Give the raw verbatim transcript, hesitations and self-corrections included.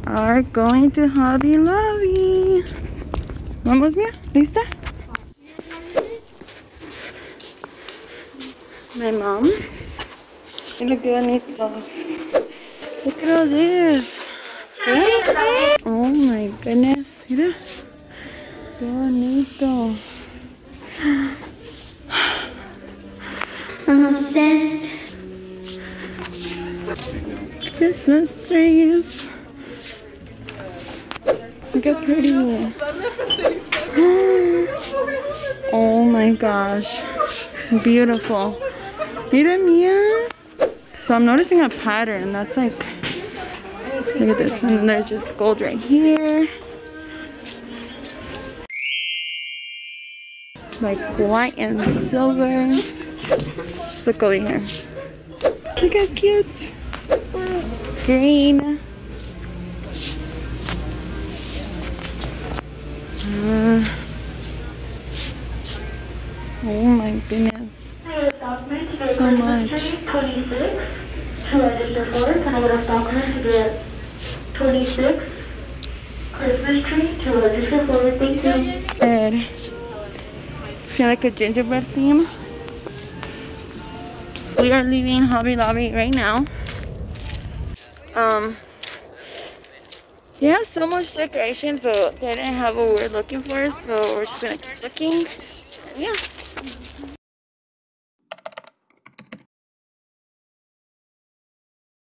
are going to Hobby Lobby. Vamos, mía, ¿lista? My mom. Look at bonitos. Look at all this. ¿Eh? Oh my goodness. Mira. Qué bonito. I'm obsessed. Christmas trees. Look how pretty. Oh my gosh. Beautiful. Mira, Mia. So I'm noticing a pattern. That's like, look at this. And then there's just gold right here. Like white and silver. Just look over here. Look how cute. Green. Uh, oh my goodness. So much. To register for it, can I get a document to get twenty-six Christmas tree to register for it? Thank you. Good. Feel like a gingerbread theme. We are leaving Hobby Lobby right now. Um, they have so much decorations, but they didn't have what we were looking for, so we're just gonna keep looking. Yeah.